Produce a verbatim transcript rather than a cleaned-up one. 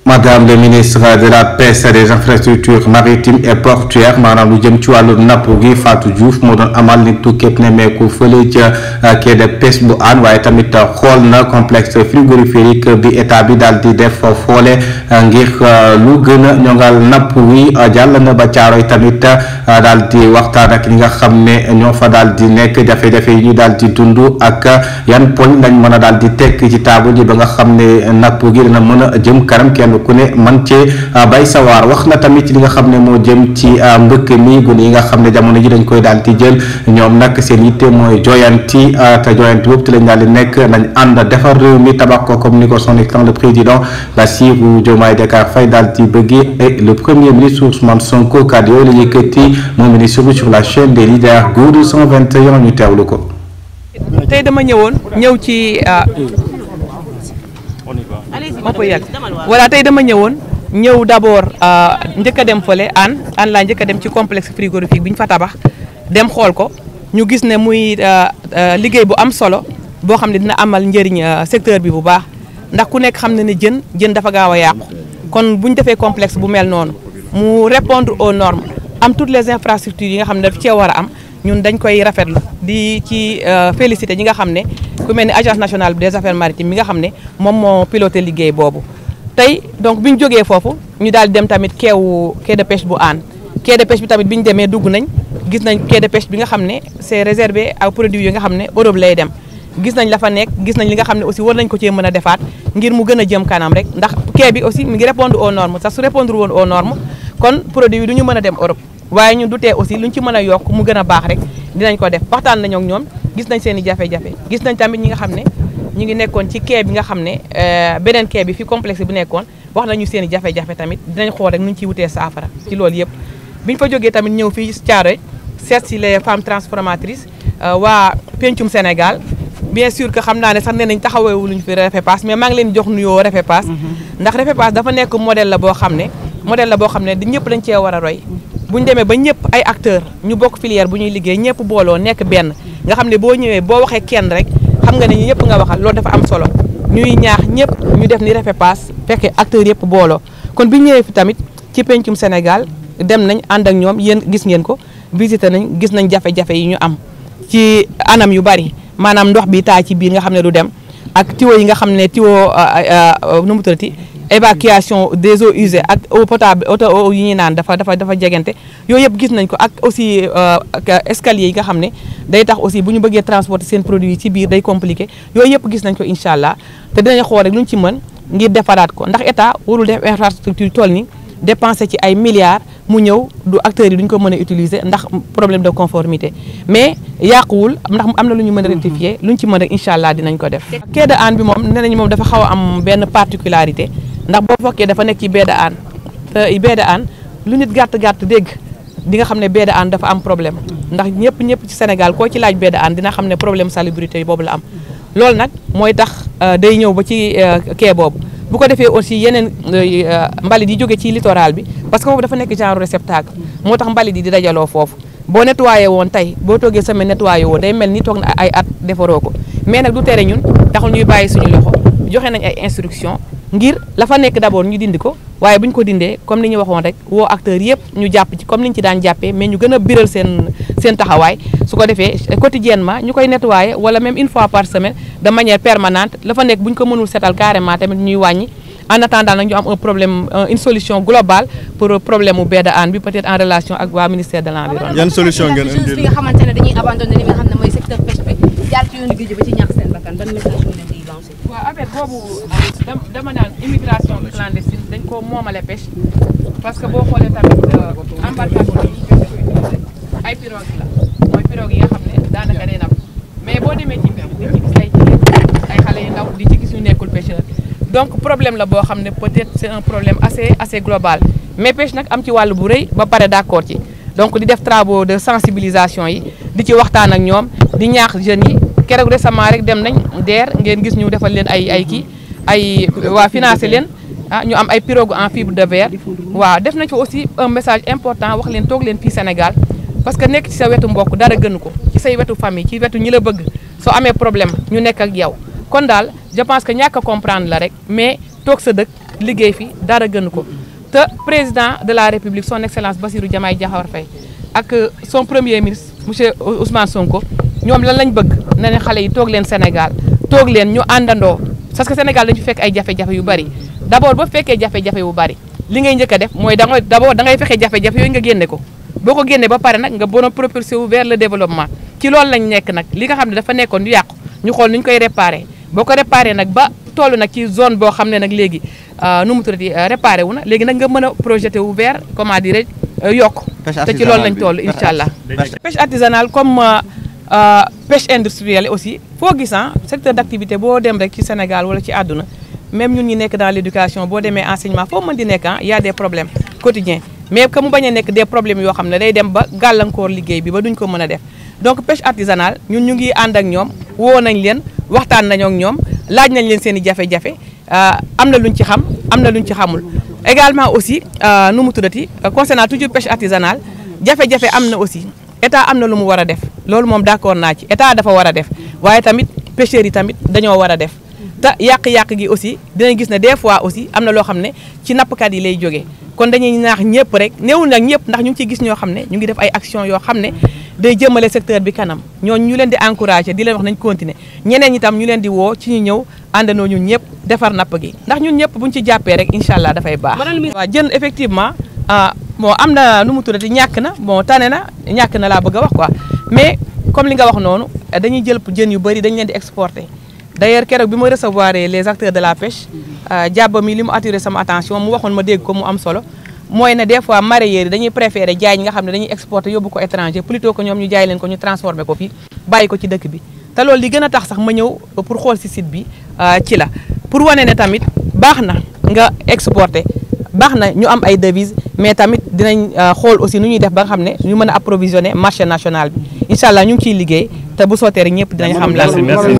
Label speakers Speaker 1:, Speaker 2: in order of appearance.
Speaker 1: Madame le ministre de la pêche et des infrastructures maritimes et portuaires maanaam lu jëm ci wàllu napp gi Fatou Diouf moo doon amal ni tukkeeb nemmeeku fële ca quai de pêche bu Hann waaye tamit xool na complexe frigorifique bi état bi daal di def foole ngir lu gën a ñongal napp wi jàll na ba Caaroy tamit daal di waxtaan ak ñi nga xam ne ñoo fa daal di nekk jafe-jafe yi ñu daal di dund ak yan poñ lañ mën a daal di tekk ci table ji ba nga xam ne napp gi dina mën a jëm kanam kenn ku ne man cee bay sawar wax na tamit li nga xam ne moo jëm ci mbëkk mi gune yi nga xam ne jamono ji dañ koy daal di jël ñoom nag seen yitte mooy joyanti te joyanti boobu te lañ daal di nekk nañ ànd defar réew mi tabax ko comme ni ko son excellence le président Bassirou Diomaye Diakhar Faye daal di bëggee et le premier ministre Ousmane Sonko kàddu yooyu la yëkkati moom ministre bi sur la chaîne des leaders Goudu cent vingt et un ñu teewlu ko.
Speaker 2: tey dama ñëwoon ñëw ci ma ko yàgg voilà tey dama ñëwoon ñëw d'abord njëkk a dem fële Hann Hann laa njëkk a dem ci complexe frigorifique bi ñu fa tabax dem xool ko ñu gis ne muy liggéey bu am solo boo xam ne dina amal njëriñ secteur bi bu baax ndax ku nekk xam ne ne jën jën dafa gaaw a yàqu kon bu ñu defee complexe bu mel noonu mu répondre aux normes am toutes les infrastructures yi nga xam ne daf cee war a am ñun dañ koy rafetlu di ci félicité ñi nga xam ne ku mel ni agence nationale des affaires maritimes mi nga xam ne moom moo piloté liggéey boobu tey donc bi ñu jógee foofu ñu daal di dem tamit keewu quai de pêche bu Hann quai de pêche bi tamit bi ñu demee dugg nañ gis nañ quai de pêche bi nga xam ne c'est réservé à produits yi nga xam ne Europe lay dem gis nañ la fa nekk gis nañ li nga xam ne aussi war nañ ko cee mën a defaat ngir mu gën a jëm kanam rek ndax quai bi aussi mi ngi répondre aux normes sax su répondre woon aux normes kon produit yi du ñu mën a dem Europe waaye ñun du tee aussi luñ ci mën a yokk mu gën a baax rek dinañ ko def waxtaan nañoo ak ñoom gis nañ seen i jafe-jafe gis nañ tamit ñi nga xam ne ñu ngi nekkoon ci quai bi nga xam ne beneen quai bi fi complexe bi nekkoon wax nañu seen i jafe-jafe tamit dinañ xool rek nu ñu ciy wutee saafara ci loolu yëpp biñ fa jógee tamit ñëw fii Thiaroye seet si les femmes transformatrices waa Pencum Sénégal bien sûr que xam naa ne sax nee nañ taxaweewu luñu fi Refepass mais maa ngi leen jox nuyoo Refepass ndax Refepass dafa nekk modèle la boo xam ne modèle la boo xam ne di ñëpp dañ cee war a roy bu ñu demee ba ñëpp ay acteurs ñu bokk filière bu ñuy liggéey ñëpp booloo nekk benn nga xam ne boo ñëwee boo waxee kenn rek xam nga ne ñëpp nga waxal loolu dafa am solo ñuy ñaax ñëpp ñu def ni Refepass fekkee acteurs yëpp booloo kon bi ñu ñëwee fi tamit ci pencum Sénégal dem nañ ànd ak ñoom yéen gis ngeen ko visité nañ gis nañ jafe-jafe yi ñu am ci anam yu bari maanaam ndox bi taa ci biir nga xam ne du dem ak tuyau yi nga xam ne tuyau nu mu tuddati évacuation des eaux usées ak eau potable eau yi ñuy naan dafa dafa dafa jegante yooyu yëpp gis nañ ko ak aussi escalier yi nga xam ne day tax aussi bu ñu bëggee transporter seen produit yi ci biir day compliqué yooyu yëpp gis nañ ko incha allah te dinañ xool rek lu ñu ci mën ngir defaraat ko ndax état warul def infrastructure tool ni dépensé ci ay milliards mu ñëw du acteurs yi duñ ko mën a utiliser ndax problème de conformité mais yàquwul ndax am na lu ñu mën a rectifier lu ñu ci mën rek incha allah dinañ ko def. quai de Hann bi moom nee nañ moom dafa xaw a am benn particularité ndax boo fokkee dafa nekk ci baie de Hann te baie de Hann lu nit gàtt gàtt dégg di nga xam ne baie de Hann dafa am problème ndax ñëpp ñëpp ci Sénégal koo ci laaj baie de Hann dina xam ne problème salubrité boobu la am loolu nag mooy tax day ñëw ba ci quai boobu. bu ko defee aussi yeneen mbalit yi jóge ci littoral bi parce que foofu dafa nekk genre réceptacle moo tax mbalit yi di dajaloo foofu boo nettoyé woon tey boo toogee semaine nettoyé woo day mel ni toog na ay at defaroo ko mais nag du tere ñun taxul ñuy bàyyi suñu loxo joxe nañ ay instruction ngir la fa nekk d'abord ñu dindi ko waaye bu ñu ko dindee comme ni ñu waxoon rek woo acteurs yëpp ñu jàpp ci comme ni ñu ci daan jàppee mais ñu gën a biral seen seen taxawaay su ko defee quotidiennement ñu koy nettoyer wala même une fois par semaine de manière permanente la fa nekk bu ñu ko mënul setal carrément tamit ñuy wàññi en attendant nag ñu am un problème une solution globale pour problème mu baie de Hann bi peut-être en relation ak waa ministère de l'environnement.
Speaker 3: yan solution ngeen indi
Speaker 4: li nga xamante ne dañuy abandonné li nga xam ne mooy secteur pêche bi jaar ci yoonu géej ba ci ñàkk seen bakkan ban message nga leen di lancé.
Speaker 2: waaw affaire boobu dama naan immigration clandestine dañ ko moomale pêche parce que boo xoolee tamit embarcation yi ñu koy utiliser ay pirogue la mooy pirogue yi nga xam ne daanaka day napp mais boo demee ci biir di ci gis ay jigéen ay xale yu ndaw di ci gis ñu nekkul pêcheur donc problème la boo xam ne peut-être c'est un problème assez assez global mais pêche nag am ci wàll bu rëy ba pare d'accord ci donc di def travaux de sensibilisation yi di ci waxtaan ak ñoom di ñaax jeunes yi keroog récemment rek dem nañ DER ngeen gis ñu defal leen ay ay kii ay waa financé leen ah ñu am ay pirogue en fibre de verre waaw def nañ fa aussi un message important wax leen toog leen fii Sénégal parce que nekk ci sa wetu mbokk dara gënu ko ci say wetu famille ci wetu ñi la bëgg soo amee problème ñu nekk ak yow kon daal je pense que ñàkk a comprendre la rek mais toog sa dëkk liggéey fi dara gënu ko te président de la république son excellence Bassirou Diomaye Diakhar Faye ak son premier ministre monsieur Ousmane Sonko ñoom lan lañ bëgg na ne xale yi toog leen Sénégal toog leen ñu àndandoo parce que Sénégal dañu fekk ay jafe-jafe yu bari d'abord ba fekkee jafe-jafe yu bari li ngay njëkk a def mooy da nga d'abord da ngay fexe jafe-jafe yooyu nga génne ko boo ko génne ba pare nag nga bon a propulsé wu vers le développement ci loolu lañ nekk nag li nga xam ne dafa nekkoon yu yàqu ñu xool nu ñu koy réparé boo ko réparé nag ba toll nag ci zone boo xam ne nag léegi nu mu tuddati réparé wu na léegi nag nga mën a projeté wu vers comment dirais yokk te ci loolu lañ toll incha allah. pêche artisanale comme pêche industrielle aussi foo gis secteur d' activité boo dem rek ci Sénégal wala ci àdduna même ñun ñi nekk dans l' éducation boo demee enseignement foo mën di nekk ah y a des problèmes quotidiens mais que mu bañ a nekk des problèmes yoo xam ne day dem ba gàllankoor liggéey bi ba duñ ko mën a def donc pêche artisanale ñun ñu ngi ànd ak ñoom woo nañ leen waxtaan nañoo ak ñoom laaj nañ leen seen i jafe-jafe am na luñ ci xam am na luñ ci xamul également aussi nu mu tuddati concernant toujours pêche artisanale jafe-jafe am na aussi état am na lu mu war a def loolu moom d' accord naa ci état dafa war a def waaye tamit pêcheurs yi tamit dañoo war a def te yàq-yàq gi aussi dinañ gis ne des fois aussi am na loo xam ne ci nappkat yi lay jógee kon dañuy naax ñëpp rek néewul nag ñëpp ndax ñu ngi ciy gis ñoo xam ne ñu ngi def ay action yoo xam ne day jëmale secteur bi kanam ñooñu ñu leen di encouragé di leen wax nañ continuer ñeneen ñi tam ñu leen di woo ci ñu ñëw àndandoo ñun ñëpp defar napp gi ndax ñun ñëpp buñ ci jàppee rek incha allah dafay baax. waaw jën effectivement bon am na nu mu tuddati ñàkk na bon tane na ñàkk na laa bëgg a wax quoi mais comme li nga wax noonu dañuy jël jën yu bëri dañ leen di exporter d' ailleurs keroog bi ma recevoir les acteurs de la pêche jàbba mi li mu attiré sama attention mu waxoon ma dégg ko mu am solo mooy ne des fois mareyeurs yi dañuy préféré jaay ñi nga xam ne dañuy exporter yóbbu ko étranger plutôt que ñoom ñu jaay leen ko ñu transformé ko fii bàyyi ko ci dëkk bi te loolu li gën a tax sax ma ñëw pour xool si site bi ci la pour wane ne tamit baax na nga exporter baax na ñu am ay devises mais tamit dinañ xool aussi nu ñuy def ba nga xam ne ñu mën a approvisionner marché national bi incha allah ñu ngi ciy liggéey te bu sottee rek ñëpp dinañ xam lan